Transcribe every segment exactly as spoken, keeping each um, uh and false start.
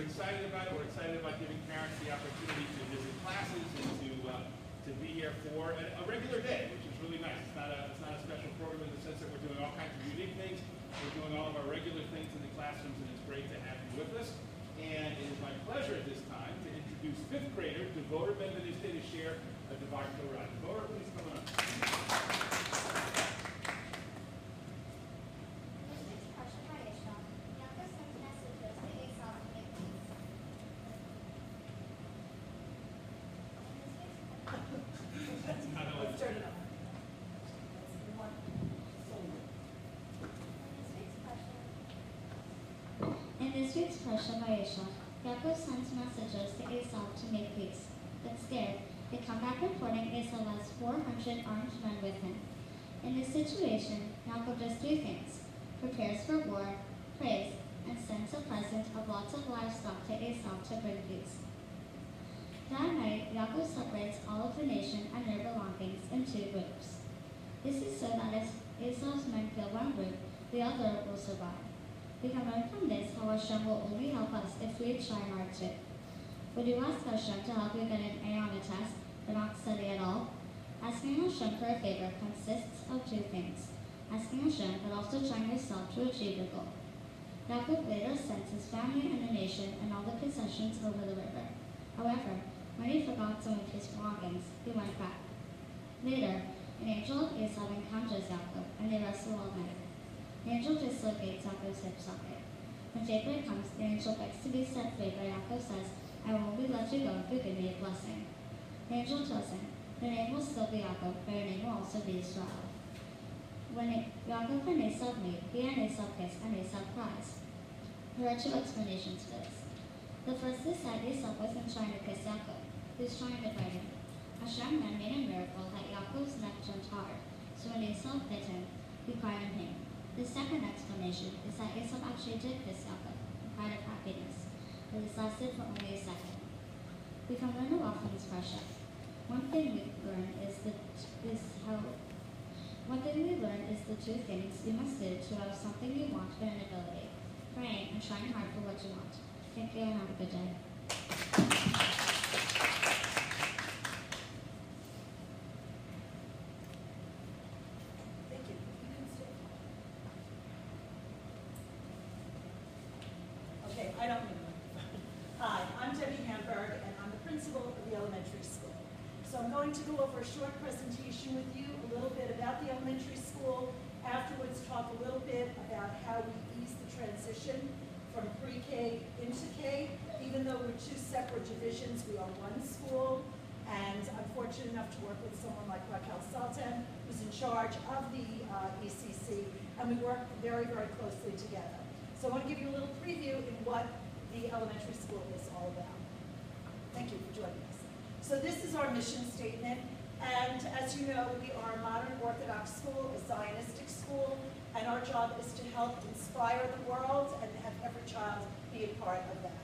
we're excited about it. We're excited about giving parents the opportunity to visit classes and to uh, to be here for a, a regular day, which is really nice. It's not a it's not a special program in the sense that we're doing all kinds of unique things. We're doing all of our regular things in the classrooms, and it's great to have you with us. And it is my pleasure at this time to introduce fifth grader Devorah Ben-Veniste to share a Devar Torah. Devorah, please come on up. In this week's Parsha Vayesha, Yaakov sends messengers to Esau to make peace. But scared, they come back reporting Esau has four hundred armed men with him. In this situation, Yaakov does three things: prepares for war, prays, and sends a present of lots of livestock to Esau to bring peace. That night, Yaakov separates all of the nation and their belongings in two groups. This is so that if Esau's men kill one group, the other will survive. We can learn from this how Hashem will only help us if we try hard too. Would you ask Hashem to help you get an A on a test, but not study at all? Asking Hashem for a favor consists of two things: asking Hashem, but also trying yourself to achieve your goal. Yaakov later sent his family and the nation and all the possessions over the river. However, when he forgot some of his belongings, he went back. Later, an angel of Esau encounters Yaakov, and they wrestle all night. The angel dislocates Yaakov's hip socket. When daybreak comes, the angel begs to be set free, but Yaakov says, "I will only let you go if you give me a blessing." The angel tells him, "Your name will still be Yaakov, but your name will also be Israel." When it, Yaakov and Esau meet, he and Esau kiss, and Esau cries. There are two explanations for this. The first is that Esau wasn't trying to kiss Yaakov. He was trying to fight him. Hashem then made a miracle that Yaakov's neck turned hard, so when Esau bit him, he cried in pain. The second explanation is that Esau actually did kiss Yaakov, a cry of happiness, but this lasted for only a second. We can learn a lot from this parsha. One thing we learn is the is how one thing we learn is the two things you must do to have something you want but an ability: praying and trying hard for what you want. Thank you and have a good day. I don't need a microphone. Hi, I'm Debbie Hamburg, and I'm the principal of the elementary school. So I'm going to go over a short presentation with you, a little bit about the elementary school, afterwards talk a little bit about how we ease the transition from pre-K into K. Even though we're two separate divisions, we are one school, and I'm fortunate enough to work with someone like Raquel Sultan, who's in charge of the uh, E C C, and we work very, very closely together. So I want to give you a little preview in what the elementary school is all about. Thank you for joining us. So this is our mission statement, and as you know, we are a modern Orthodox school, a Zionistic school, and our job is to help inspire the world and have every child be a part of that.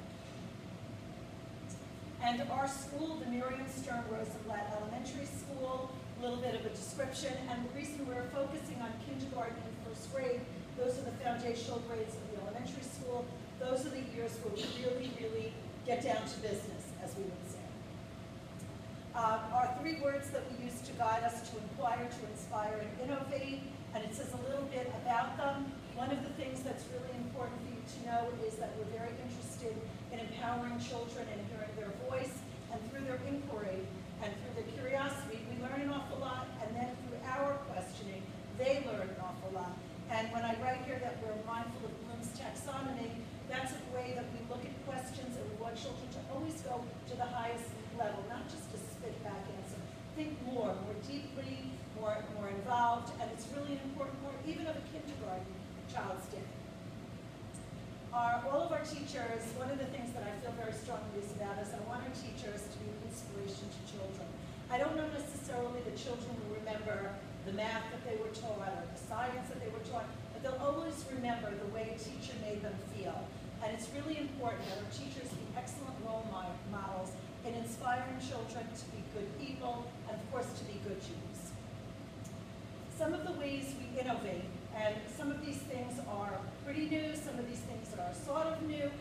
And our school, the Miriam Stern Rosenblatt Elementary School, a little bit of a description, and the reason we're focusing on kindergarten and first grade, those are the foundational grades of the elementary school. Those are the years where we really, really get down to business, as we would say. Uh, our three words that we use to guide us: to inquire, to inspire, and innovate. And it says a little bit about them. One of the things that's really important for you to know is that we're very interested in empowering children and hearing their voice. And through their inquiry and through their curiosity, we learn an awful lot. And then through our questioning, they learn an awful lot. And when I write here that we're mindful of Bloom's taxonomy, that's a way that we look at questions, and we want children to always go to the highest level, not just a spit back answer. Think more, more deeply, more, more involved, and it's really important, more even of a kindergarten child's day. Our, all of our teachers, one of the things that I feel very strongly is about is I want our teachers to be an inspiration to children. I don't know necessarily that children will remember the math that they were taught or the science that they were taught, but they'll always remember the way a teacher made them feel. And it's really important that our teachers be excellent role models in inspiring children to be good people and, of course, to be good Jews. Some of the ways we innovate, and some of these things are pretty new, some of these things are sort of new,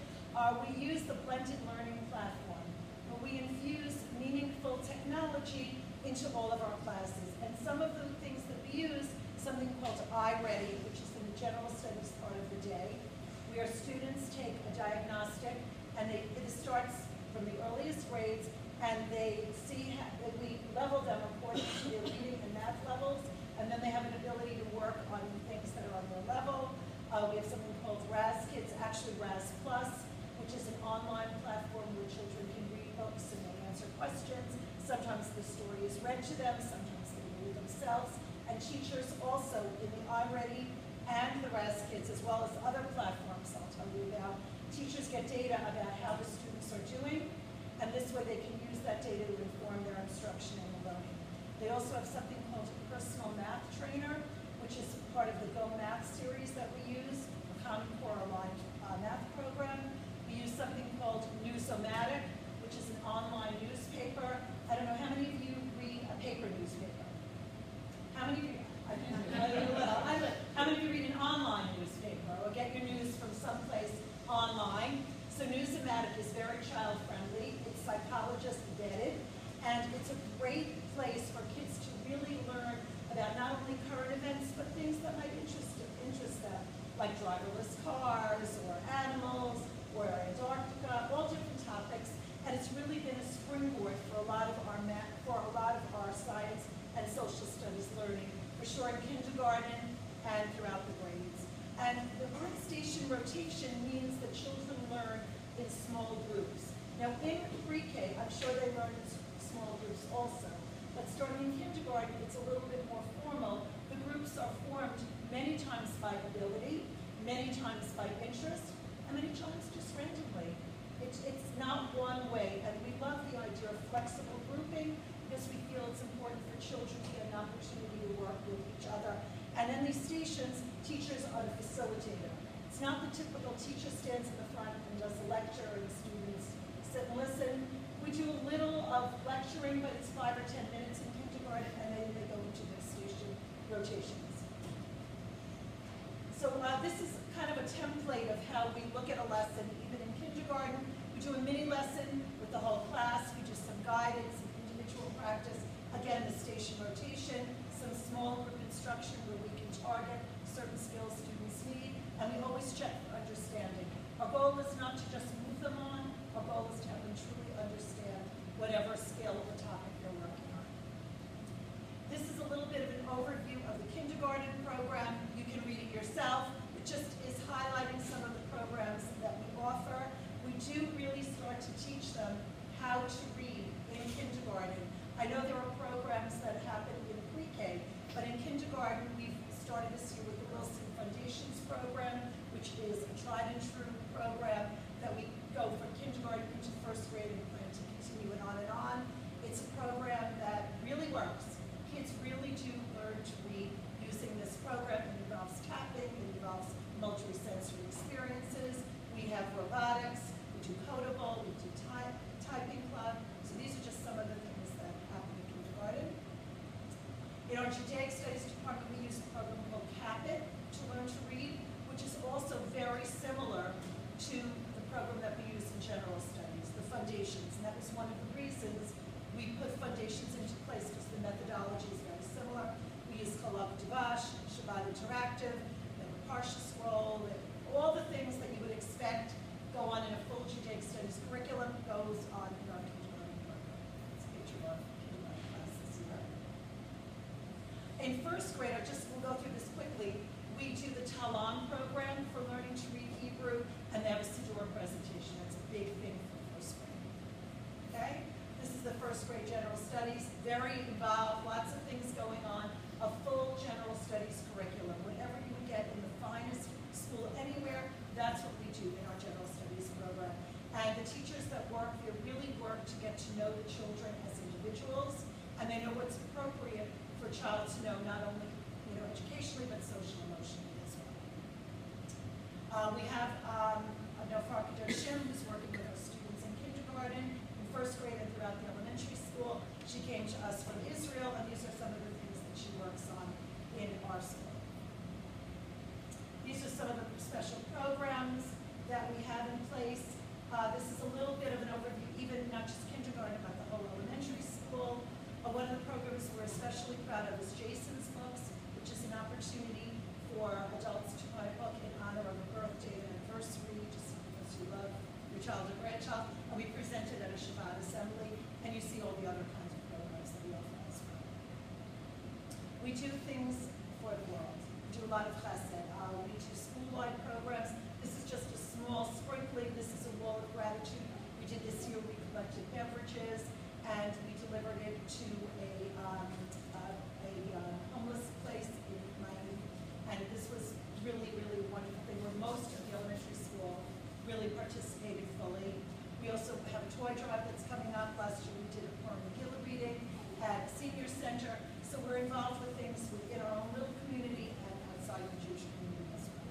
Uh, we use the blended learning platform, where we infuse meaningful technology into all of our classes. And some of the things that we use, something called iReady, which is in the general studies part of the day, where students take a diagnostic, and they, it starts from the earliest grades, and they see how, we level them according to their reading and math levels, and then they have an ability to work on things that are on their level. Uh, we have something called Raz Kids, actually Raz Plus, which is an online platform where children can read books and they answer questions. Sometimes the story is read to them, sometimes they read themselves. And teachers also in the iReady and the Raz Kids, as well as other platforms I'll tell you about, teachers get data about how the students are doing, and this way they can use that data to inform their instruction and learning. They also have something called a personal math trainer, which is part of the Go Math series that we use, a Common Core aligned uh, math program. We use something called Newsomatic, which is an online newspaper. I don't know, how many of you read a paper newspaper? How many of you? I do. I do well. I do. How many of you read an online newspaper or get your news from someplace online? So Newsomatic is very child-friendly. It's psychologist vetted, and it's a great place for kids to really learn about not only current events, but things that might interest, interest them, like driverless cars, or animals, or Antarctica, all different topics. And it's really been a springboard for a lot of our math, for a lot of our science and social studies learning, for sure in kindergarten and throughout the grades. And the workstation rotation means that children learn in small groups. Now in pre-K, I'm sure they learn in small groups also, but starting in kindergarten, it's a little bit more formal. The groups are formed many times by ability, many times by interest, and many times just randomly. It's, it's not one way, and we love the idea of flexible grouping because we feel it's important for children to get an opportunity to work with each other. And in these stations, teachers are the facilitator. It's not the typical teacher stands in the front and does a lecture and students sit and listen. We do a little of lecturing, but it's five or ten minutes in kindergarten, and then they go into the station rotations. So uh, this is kind of a template of how we look at a lesson, even in kindergarten. We do a mini lesson with the whole class. We do some guidance, some individual practice. Again, the station rotation, some small group instruction where we can target certain skills students need, and we always check for understanding. Our goal is not to just move them on. Our goal is to have them truly understand whatever skill or topic they're working on. This is a little bit of an overview of the kindergarten program. You can read it yourself. It just is highlighting some of the programs that we offer. We do really start to teach them how to read in kindergarten. I know there are programs that happen in pre-K, but in kindergarten we've started this year with the Wilson Foundations program, which is a tried and true program that we go from kindergarten into first grade and plan to continue it on and on. It's a program that really works. Kids really do learn to read using this program. It involves tapping, it involves multi-sensory experiences. We have robotics, we do Codable, we do type, typing club. So these are just some of the things that happen in kindergarten. In our Judaic Studies department, we use a program called Capit to learn to read, which is also very similar to the program that we use in general studies, the foundations. And that was one of the reasons we put foundations into place, because the methodology is very similar. We use Kolab Divash, Shabbat Interactive, the Parsha Scroll, all the things that you would expect go on in a full Judaic Studies curriculum goes on in our kindergarten program. It's a picture of our kindergarten class this year. In first grade, I just will go through this quickly, we do the Talan program for learning to read Hebrew, and they have a Siddur presentation. That's a big thing for first grade. Okay? This is the first grade general studies, very involved, lots of things going on, a full general studies curriculum. Whatever you would get in the finest school anywhere, that's what we do in our general studies program. And the teachers that work here really work to get to know the children as individuals, and they know what's appropriate for a child to know, not only you know, educationally, but social emotionally as well. Uh, we have um, Nofar Kadoshim, who's working with our students in kindergarten, in first grade, and throughout the elementary school. She came to us from Israel, and these are some of the things that she works on in our school. These are some of the special programs that we have in place. a little bit of an overview, even not just kindergarten, but the whole elementary school. Uh, one of the programs we're especially proud of is Jason's Books, which is an opportunity for adults to buy a book in honor of a birthday and anniversary, just because you love your child or grandchild. And we present it at a Shabbat assembly, and you see all the other kinds of programs that we offer as well. We do things for the world. We do a lot of chesed. Uh, we do school-wide programs. This is just a small sprinkling. This is a wall of gratitude. We did this year. We collected beverages, and we delivered it to a, um, uh, a uh, homeless place in Miami. And this was really, really a wonderful thing, where most of the elementary school really participated fully. We also have a toy drive that's coming up. Last year we did a Purim Megillah reading at Senior Center. So we're involved with things within our own little community and outside the Jewish community as well.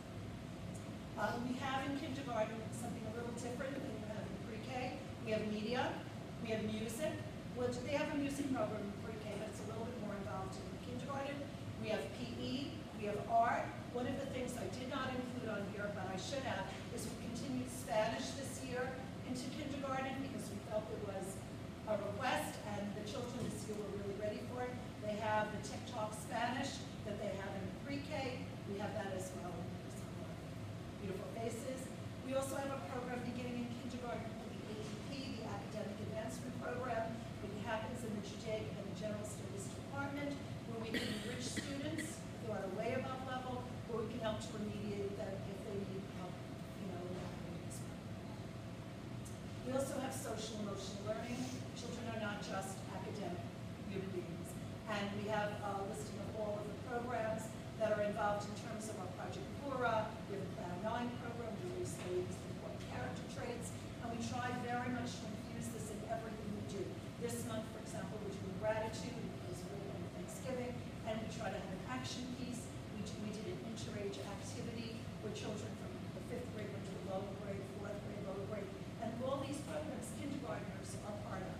Uh, we have in kindergarten something a little different than we have in pre-K. We have media, we have music. Well, they have a music program in pre-K, but it's a little bit more involved in kindergarten. We have P E, we have art. One of the things I did not include on here, but I should have, is we continued Spanish this year into kindergarten because we felt it was a request, and the children this year were really ready for it. They have the TikTok Spanish that they have in pre-K. We have that as well. Beautiful faces. We also have a program beginning in kindergarten called the A T P, the Academic Advancement Program. It happens in the Judaic and the General Studies Department, where we can enrich students who are way above level, where we can help to remediate them if they need help, you know, in academics. We also have social emotional learning. Children are not just academic human beings. And we have a listing of all of the programs that are involved in terms of our Project Pura. We have a Plan nine program, where we study these important character traits. And we try very much to infuse this in everything we do. This month, for example, we're doing gratitude because we're doing Thanksgiving. And we try to have an action piece. We, do, we did an inter-age activity where children from the fifth grade went to the lower grade, fourth grade, lower grade. And all these programs, kindergartners are part of.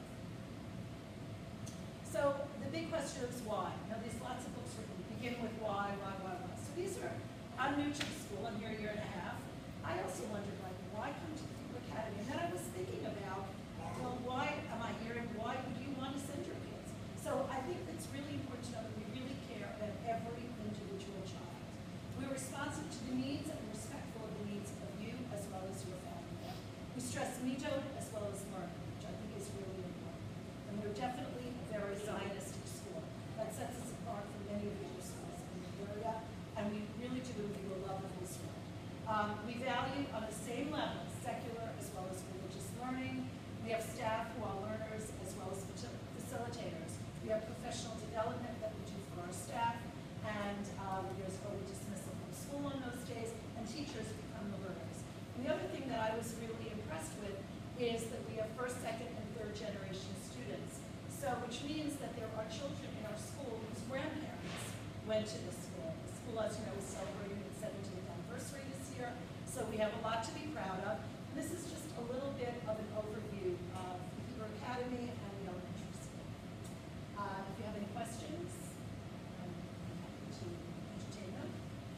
So the big question is why? Now there's lots of books written, begin with why, why, why, why. So these are, I'm new to the school, I'm here a year and a half. I also wondered, like, why come to the Hebrew Academy? And then I was thinking about, well, why am I here and why would you want to send your kids? So I think it's really important to know that we really care about every individual child. We're responsive to the needs and respectful of the needs of you as well as your family. We stress midot as well as learning, which I think is really important. And we're definitely a very Zionistic school. That sets us apart from many of the other schools in the area, and we really do imbue a love of Israel. Um, we value on the same level secular as well as religious learning. We have staff who are learners as well as facilitators. We have professional development that we do for our staff, and uh, there's early dismissal from school on those days, and teachers become the learners. And the other thing that I was really impressed with is that we have first, second, and third generation students. So, which means that there are children in our school whose grandparents went to the school. The school, as you know, is celebrating its seventieth anniversary this year, so we have a lot to be proud of. And this is just a little bit of an overview of the Hebrew Academy and the elementary school. Uh, if you have any questions, I'm happy to entertain them.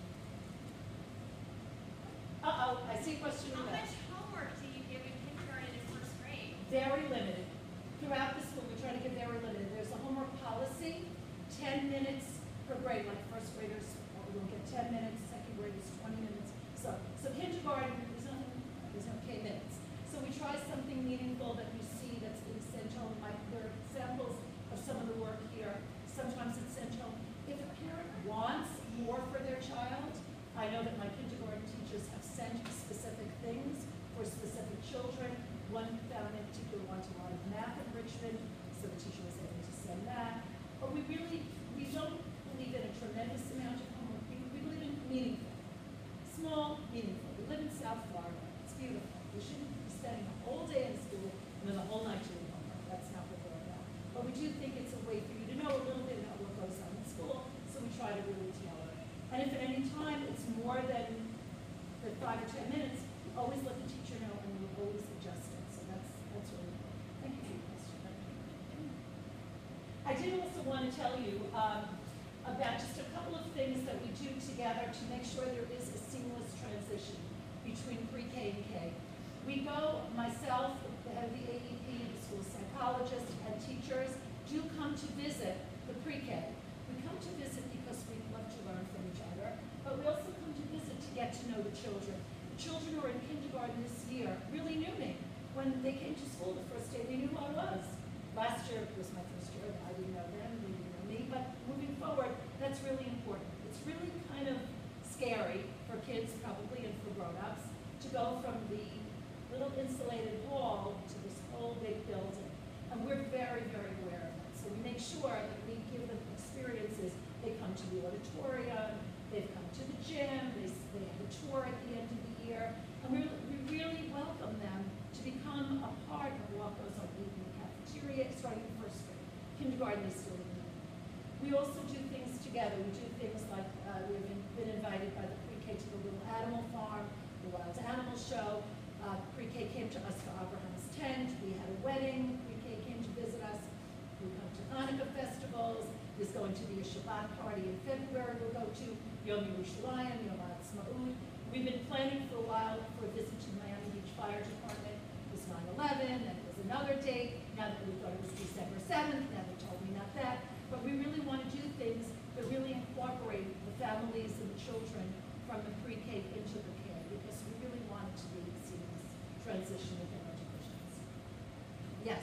Uh-oh, I see a question in How there. much homework do you give in kindergarten and first grade? Very limited. Throughout the school, we try to get very limited. There's a homework policy, ten minutes per grade, like first graders will get ten minutes, second graders twenty minutes. So, so kindergarten, there's nothing, there's no K minutes. So we try something meaningful that you see that's being sent home. Like there are examples of some of the work here. Sometimes it's sent home. If a parent wants more for their child, I know that my kindergarten teachers have sent specific things for specific children. One family in particular wanted a lot of math enrichment, so the teacher was able to send that. But we really, we don't believe in a tremendous amount of homework. We, we believe in meaningful. Small, meaningful. We live in South Florida. It's beautiful. We shouldn't be spending the whole day in school and then the whole night doing homework. That's not what we're about. But we do think it's a way for you to know a little bit about what goes on in school, so we try to really tailor it. And if at any time it's more than the five or ten minutes, always let the teacher know and we always adjust it. So that's that's really important. Thank you for your question. I did also want to tell you um, about just a couple of things that we do together to make sure there is a seamless transition between pre-K and K. We go, myself, the head of the A E P, the school psychologist, and teachers do come to visit the pre-K. We come to visit because we love to learn from each other, but we also come to visit to get to know the children. The children who are in kindergarten this year really knew me. When they came to school the first day, they knew who I was. Last year was my first year, I didn't know them, they didn't know me, but moving forward, that's really important. It's really kind of scary for kids probably and for grown-ups to go from the little insulated hall to this whole big building. And we're very, very aware of it. So we make sure that we give them experiences. They come to the auditorium, they've come to the gym, they, they have a tour at the end of the year, and we, we really welcome them to become a part of what goes on in the cafeteria, starting in first grade. Kindergarten is still in there. We also do things together. We do things like uh, we've been, been invited by the pre-K to the Little Animal Farm, the Wild Animal Show. Uh, pre-K came to us for Abraham's tent. We had a wedding. Pre-K came to visit us. We come to Hanukkah festivals. There's going to be a Shabbat party in February we'll go to. Yom Yerushalayim, Yom Ha'atzmaut. We've been planning for a while for a visit to the Miami Beach Fire Department. It was nine eleven, and it was another date. Now that we thought it was December seventh, now they told me not that. But we really want to do things that really incorporate the families and the children from the pre-K into the care, because we really want it to be a seamless transition within our divisions. Yes?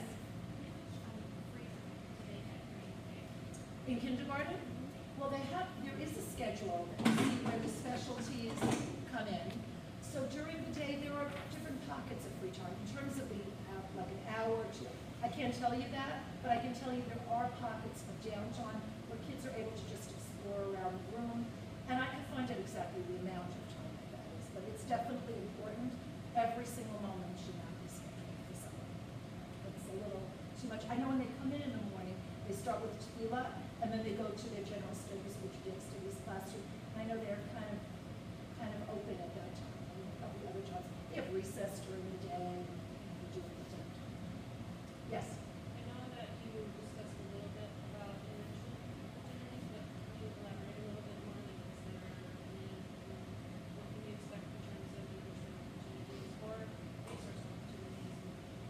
In kindergarten? Well, they have, there is a schedule that you see where the specialties come in. So during the day, there are different pockets of free time. In terms of the, uh, like an hour or two, I can't tell you that, but I can tell you there are pockets of downtime where kids are able to just explore around the room. And I can find out exactly the amount of time that that is, but it's definitely important. Every single moment should not be scheduled for someone. It's a little too much. I know when they come in in the morning, they start with tefillah, and then they go to their general studies, which is studies classroom. And I know they're kind of, kind of open at that time. I mean, a couple of other jobs, they have recess during the day, and they do it at that time. Yes? I know that you discussed a little bit about enrichment opportunities, but can you elaborate a little bit more? Like, is there any, um, what can we expect in terms of enrichment opportunities or resource opportunities?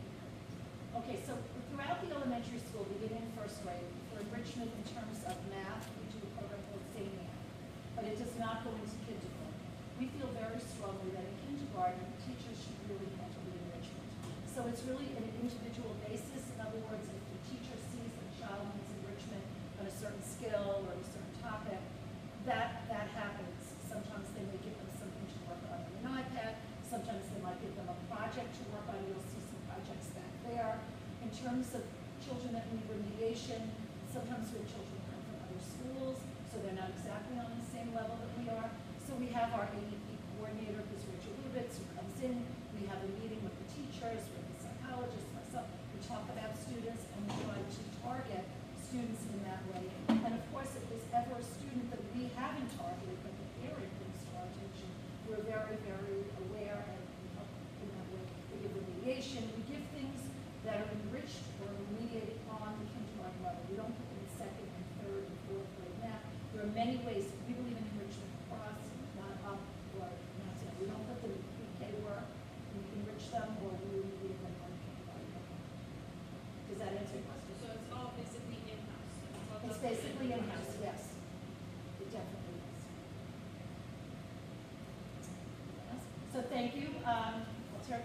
Okay, so throughout the elementary school, beginning in first grade, for enrichment in terms of math, we do a program called Say Math, but it does not go into kindergarten. We feel very strongly that in kindergarten, teachers should really handle the enrichment. So it's really an individual basis. In other words, if the teacher sees a child needs enrichment on a certain skill or a certain topic, that, that happens. Sometimes they may give them something to work on on an iPad. Sometimes they might give them a project to work on. You'll see some projects back there. In terms of children that need remediation, sometimes we have children who come from other schools, so they're not exactly on the same level that we are. So we have our A E P coordinator, who's Rachel Lubitz, who comes in. We have a meeting with the teachers, with the psychologists, myself. We talk about students, and we try to target students in that way. And of course, if there's ever a student that we haven't targeted, but the parent brings to our attention, we're very, very aware and we help in that way. We give remediation. We give things that are enriched or remediated on the kindergarten level. We don't put them in second and third and fourth grade math. There are many ways. We believe in enrichment across, not up or not down. We don't put them in pre-K work. We enrich them or we remediate them on the kindergarten level. Does that answer your question? So it's all basically in-house. So it's all It's done basically in-house. in-house, yes. It definitely is. Yes. So thank you. Um, I'll turn.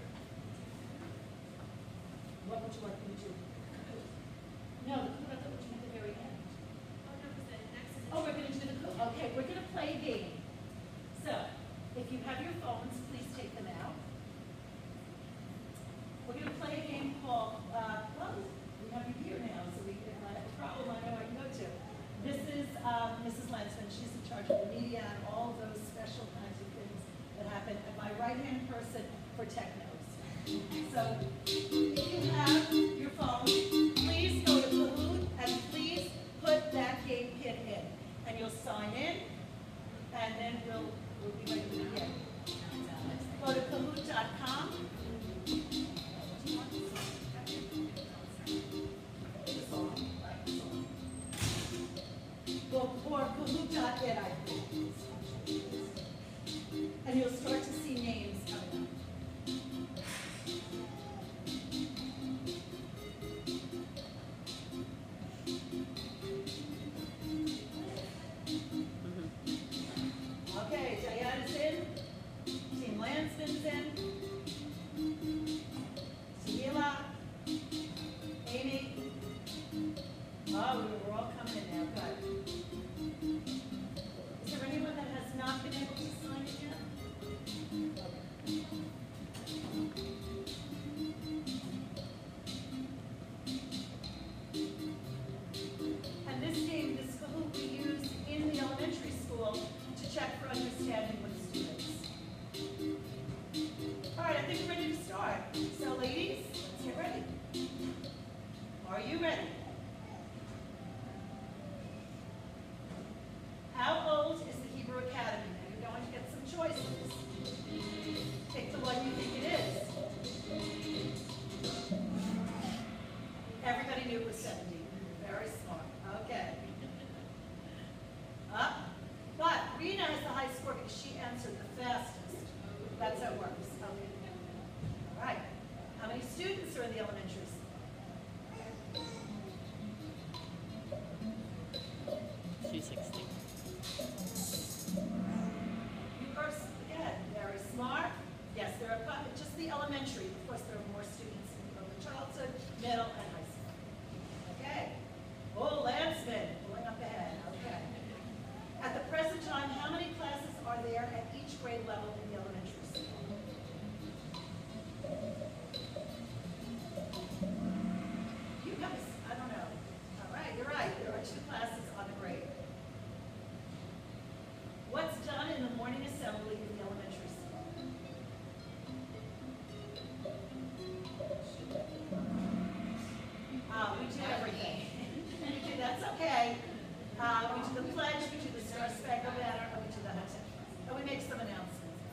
What would you like me to do? No, the coup, I thought we at the very end. Oh, no, because the next is. Oh, we're gonna do the coup. Okay, we're gonna play a game. So, if you have your phones, please take them out. We're gonna play a game called, uh, well, we have you here now, so we can, I have a problem I know I can go to. This is, um, Missus Lansman. She's in charge of the media and all those special kinds of things that happen. And my right-hand person for technos. So, if you have your phone, please go to Kahoot and please put that game pin in. And you'll sign in, and then we'll, we'll be ready to begin. Go to kahoot dot com. Well, or kahoot dot it, I think. And you'll start to see names coming up. ready? How old is the Hebrew Academy? Now you're going to get some choices. Pick the one you think it is. Everybody knew it was seventy. Very smart. Okay. Up. But Rena has the high score because she answered the fastest. That's how it works. Okay. All right. How many students are in the elementary school? two sixty. You are, again, very smart. Yes, there are, fi- just the elementary. Of course, there are more students in early childhood, middle, and high school. Okay. Oh, Landsman, pulling up ahead. Okay. At the present time, how many classes are there at each grade level in the elementary school? You guys, I don't know. All right, you're right. There are two classes on a grade. What's done in the morning assembly in the elementary school? Uh, we do everything. We do, that's okay. Uh, we do the pledge, we do the Star Spangled Banner, and we do the Hudson. And we make some announcements.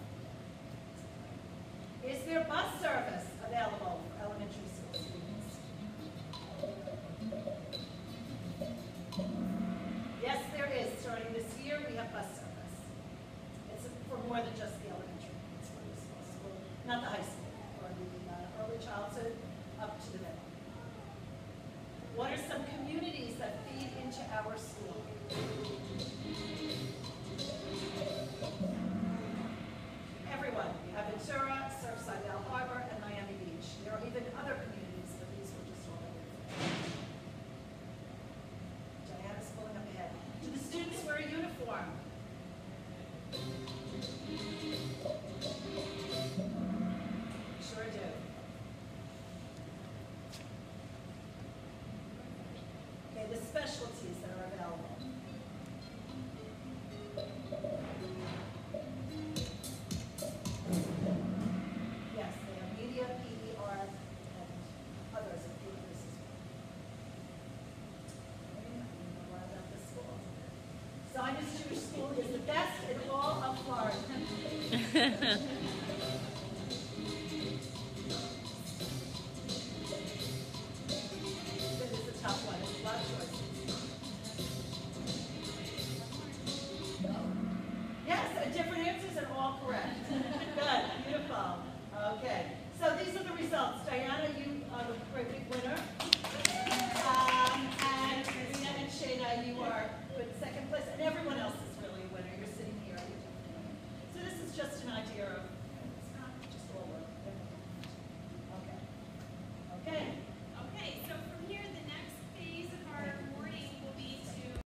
Is there bus service available for elementary school students? Yes, there is. Starting this year, we have bus service. It's for more than just the elementary. It's for the small school, not the high school, for the uh, early childhood up to the middle. What are some communities that feed into our school? Everyone. We have Ventura, Surfside Bell Harbor, and Miami Beach. There are even other communities, but these were just all that we Diana's pulling up ahead. Do the students wear a uniform? Sure do. Okay, the specialties that are available. Yes, they have media, P E, art, and others, a few others as well. Okay, I know more about this school. Zionist Jewish School is the best in all of Florida. This is a tough one. It's a lot of choices. Yes, and different answers and all correct. Good, beautiful. Okay, so these are the results. Diana, you are the great big winner. Um, and Rena and Shayna, you are with second place, and everyone else is really a winner. You're sitting here. So this is just an idea of